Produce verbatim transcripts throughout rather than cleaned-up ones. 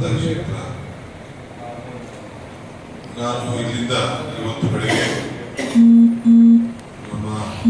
ಕ್ಷೇತ್ರ. ನಾನು ಇಲ್ಲಿಂದ ಇವತ್ತು ಬೆಳಗ್ಗೆ ನಮ್ಮ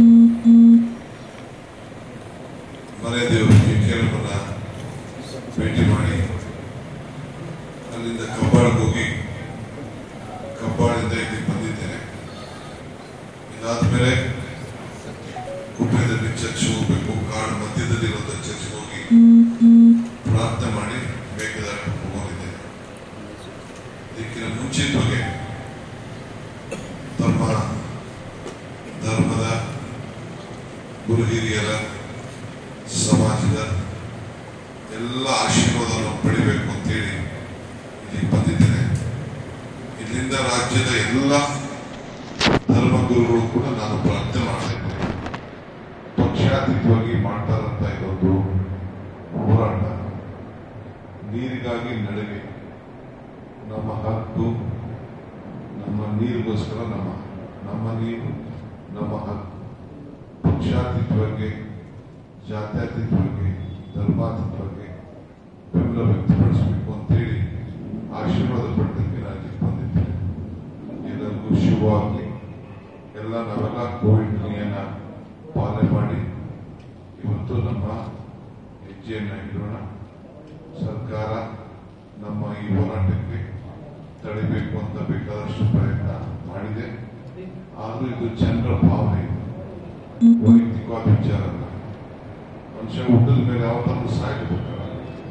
ಮನೆ ದೇವರಿಗೆ ಕೇರಳನ ಭೇಟಿ ಮಾಡಿ ಅಲ್ಲಿಂದ ಕಬ್ಬಾಳಕ್ಕೆ ಹೋಗಿ ಕಬ್ಬಾಳಿಂದ ಇಲ್ಲಿ ಬಂದಿದ್ದೇನೆ. ಇದಾದ್ಮೇಲೆ ಕುಟುಂಬದಲ್ಲಿ ಚರ್ಚ್ ಹೋಗ್ಬೇಕು, ಕಾಡು ಮಧ್ಯದಲ್ಲಿರುವಂತ ಚರ್ಚ್ ಹೋಗಿ ಪ್ರಾರ್ಥನೆ ಮಾಡಿ ಬೇಕಾದಾಗ ಹೋಗಿದ್ದೇನೆ. ಇದಕ್ಕಿಂತ ಮುಂಚಿತವಾಗಿ ತಮ್ಮ ಧರ್ಮದ ಗುರು ಹಿರಿಯರ ಸಮಾಜದ ಎಲ್ಲ ಆಶೀರ್ವಾದವನ್ನು ಪಡಿಬೇಕು ಅಂತೇಳಿ ಇಲ್ಲಿ ಬಂದಿದ್ದೇನೆ. ಇಲ್ಲಿಂದ ರಾಜ್ಯದ ಎಲ್ಲ ಧರ್ಮಗುರುಗಳು ಕೂಡ ನಾನು ಪ್ರಾರ್ಥನೆ ಮಾಡ್ತಾ ಇದ್ದೇನೆ. ಪಕ್ಷಾತೀತವಾಗಿ ಮಾಡ್ತಾರಂತ ಇದೊಂದು ಹೋರಾಟ, ನೀರಿಗಾಗಿ ನಡೆಗೆ, ನಮ್ಮ ಹಕ್ಕು, ನಮ್ಮ ನೀರಿಗೋಸ್ಕರ ನಮ್ಮ ನಮ್ಮ ನೀರು ನಮ್ಮ ಹಕ್ಕು. ಪಕ್ಷಾತೀತವಾಗಿ, ಜಾತ್ಯತೀತವಾಗಿ, ಧರ್ಮಾತೀತವಾಗಿ ಬೆಂಬಲ ವ್ಯಕ್ತಪಡಿಸಬೇಕು ಅಂತೇಳಿ ಆಶೀರ್ವಾದ ಪಡೆದಕ್ಕೆ ನಾನು ಬಂದಿದ್ದೇನೆ. ಎಲ್ಲರಿಗೂ ಶುಭವಾಗಲಿ. ಎಲ್ಲ ನಾವೆಲ್ಲ ಕೋವಿಡ್ ನಿಯಮ ಪಾಲನೆ ಮಾಡಿ ಇವತ್ತು ನಮ್ಮ ಹೆಜ್ಜೆಯನ್ನು ಇಡೋಣ. ಸರ್ಕಾರ ನಮ್ಮ ಈ ಹೋರಾಟಕ್ಕೆ ತಡಿಬೇಕು ಅಂತ ಬೇಕಾದಷ್ಟು ಪ್ರಯತ್ನ ಮಾಡಿದೆ. ಆದರೂ ಇದು ಜನರ ಭಾವನೆ, ವೈಯಕ್ತಿಕವಾದ ವಿಚಾರ ಅಲ್ಲ. ಮನುಷ್ಯ ಹುಟ್ಟಿದ ಮೇಲೆ ಯಾವತ್ತಾದ್ರೂ ಸಾಯಬೇಕಾಗಲ್ಲ.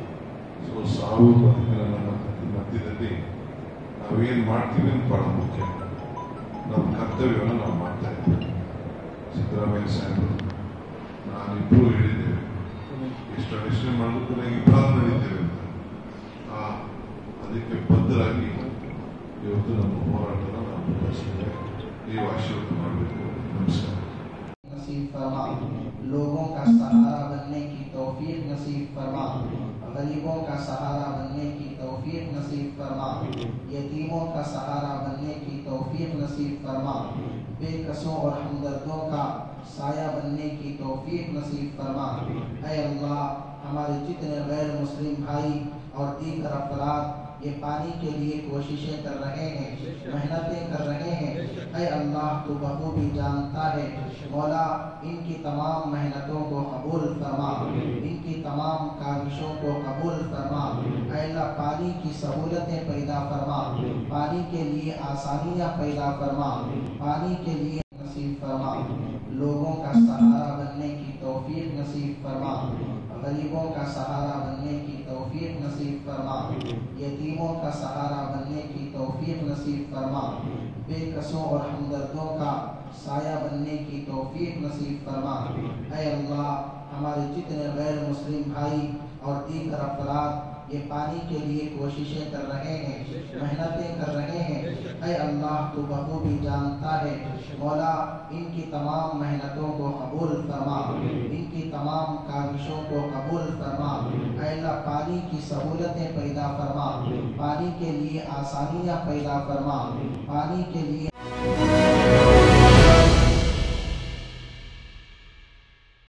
ಸೊ ಸಾವು ಬದುಕಿನ ಮಧ್ಯದಲ್ಲಿ ನಾವೇನ್ ಮಾಡ್ತೀವಿ ಅಂತ ಬಹಳ ಮುಖ್ಯ. ನಮ್ಮ ಕರ್ತವ್ಯವನ್ನು ನಾವು ಮಾಡ್ತಾ ಇದ್ದೇವೆ. ಸಿದ್ದರಾಮಯ್ಯ ಸಾಹೇಬರು ನಾನಿಬ್ಬರು ಹೇಳಿದ್ದೇವೆ, ಎಷ್ಟು ಅಡಿಷನ್ ಮಾಡಿದ್ರು ಕೂಡ ಇಬ್ಬರಾದ್ರೂ ನಡೀತೇವೆ ಅಂತ. ಆ ಅದಕ್ಕೆ ಬದ್ಧರಾಗಿ ಇವತ್ತು ನಮ್ಮ ಹೋರಾಟನ ನಾವು ಮುಂದುವರಿಸ್ತೇವೆ. ನೀವು ಆಶೀರ್ವಾದ ಮಾಡಬೇಕು. ನಮಸ್ಕಾರ. नसीब फरमा, लोगों का सहारा बनने की तौफीक नसीब फरमा, गरीबों का सहारा बनने की तौफीक नसीब फरमा, यतीमों का सहारा बनने की तौफीक नसीब फरमा, बेकसों और हमदर्दों का साया बनने की तौफीक नसीब फरमा। ऐ अल्लाह, हमारे जितने गैर मुस्लिम भाई और दीगर अफराद ये पानी के लिए कोशिशें कर रहे हैं, मेहनतें कर रहे हैं, ऐ अल्लाह तू बखूबी जानता है। मौला, इनकी तमाम मेहनतों को कबूल फरमा, इनकी तमाम काविशों को कबूल फरमा। ऐ अल्लाह, पानी की सहूलतें पैदा फरमा, पानी के लिए आसानियाँ पैदा फरमा, पानी के लिए नसीब फरमा। लोगों का सहारा बनने की तौफीक नसीब फरमा, गरीबों का सहारा बनने की तौफीक नसीब फरमा, यतीमों का सहारा बनने की तौफीक नसीब फरमा, बेकसों और हमदर्दों का साया बनने की तौफीक नसीब फरमा। ऐ अल्लाह, हमारे जितने गैर मुस्लिम भाई और दीगर अफराद ये पानी के लिए कोशिशें कर रहे हैं, मेहनतें कर रहे हैं, ऐ अल्लाह तू बखूबी जानता है। मौला, इनकी तमाम मेहनतों को कबूल फरमा, इनकी तमाम काविशों को कबूल फरमा। ऐ अल्लाह, पानी की सहूलतें पैदा फरमा, पानी के लिए आसानियाँ पैदा फरमा, पानी के लिए